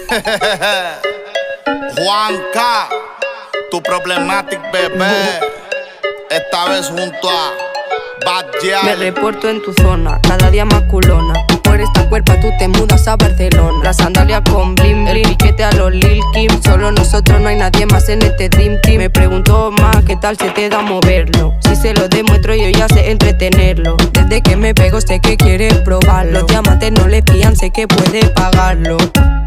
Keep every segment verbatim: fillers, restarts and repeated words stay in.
Juanca, tu problematic bebé, esta vez junto a Bad Gyal. Me reporto en tu zona, cada día más culona. Por esta cuerpa tú te mudas a Barcelona. La sandalia con bling bling, el piquete a los Lil Kim. Solo nosotros, no hay nadie más en este Dream Team. Me pregunto más, ¿qué tal se te da moverlo? Si se lo demuestro yo ya sé entretenerlo. Desde que me pego sé que quieres probarlo. Los diamantes no le pillan, sé que puede pagarlo.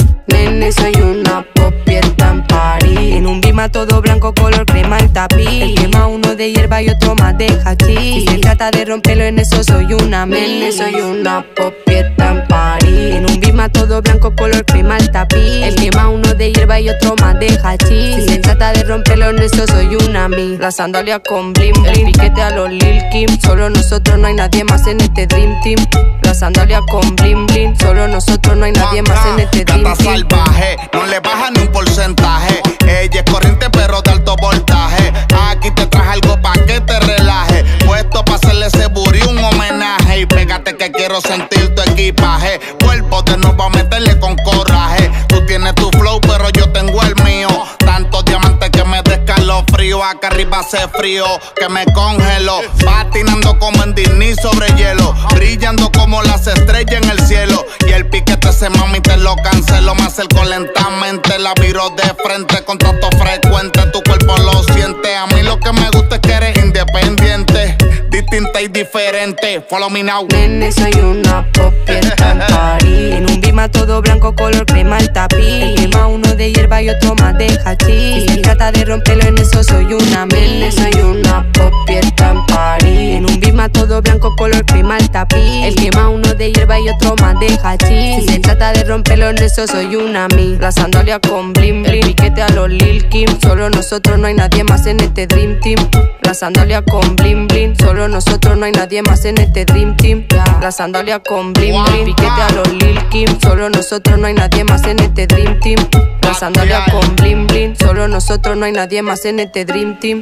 Nene, soy una popi, está en París. En un bima todo blanco, color crema el tapiz. El quema uno de hierba y otro más de hachís. Si se trata de romperlo en eso soy una Nene, soy una popi, está en París. En un bima todo blanco, color crema el tapiz. El quema uno de hierba y otro más de hachís. Si se trata de romperlo en eso soy una mi. La sandalia con bling bling, el piquete a los Lil Kim. Solo nosotros, no hay nadie más en este Dream Team. La sandalia con bling bling, solo nosotros, no hay nadie más en este Dream Team. Salvaje, no le baja ni un porcentaje. Ella es corriente pero de alto voltaje. Aquí te traje algo pa' que te relaje. Puesto pa' hacerle ese booty un homenaje. Y pégate que quiero sentir tu equipaje. Cuerpo de nuevo a meterle con coraje. Tú tienes tu flow pero yo tengo el mío. Tantos diamantes que me descalofrío. Acá arriba hace frío que me congelo. Patinando como en Disney sobre hielo. Brillando como las estrellas en el cielo. Y el piquete ese mami te lo cancelo. Me acerco lentamente, la viro de frente. Contacto frecuente, tu cuerpo lo siente. A mí lo que me gusta es que eres independiente, distinta y diferente. Follow me now. Nene, soy una popi, está en París. En un bima todo blanco, color crema el tapiz. El quema uno de hierba y otro más de hachís. Si se trata de romperlo en eso soy una Nene, soy una popi, está en París. En un bima todo blanco, color crema el tapiz. El quema uno de hierba y otro más de hachís. Si se trata de romperlo en eso soy una mi. La sandalia con bling bling, el piquete a los Lil Kim. Solo nosotros, no hay nadie más en este Dream Team. La sandalia con bling bling, solo nosotros, no hay nadie más en este Dream Team. La sandalia con bling bling, piquete a los Lil Kim. Solo nosotros, no hay nadie más en este Dream Team. La sandalia con bling bling, solo nosotros, no hay nadie más en este Dream Team.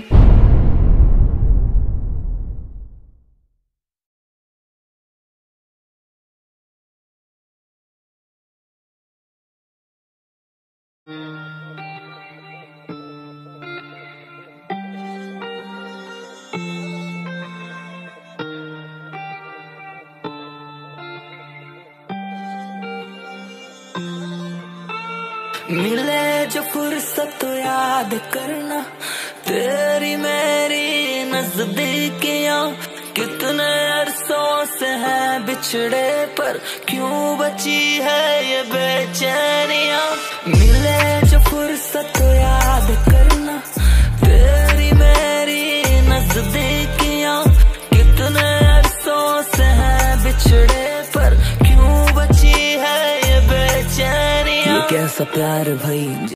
मिले जो फुर्सत तो याद करना, तेरी मेरी नजदीकियां कितने अरसों से है बिछड़े, पर क्यों बची है ये बेचैनियां। मिले जो फुर्सत तो याद करना, तेरी मेरी नजदीकियां कितने अरसों से है बिछड़े, पर क्यों बची है ये बेचैनियां। ये कैसा प्यार भाई।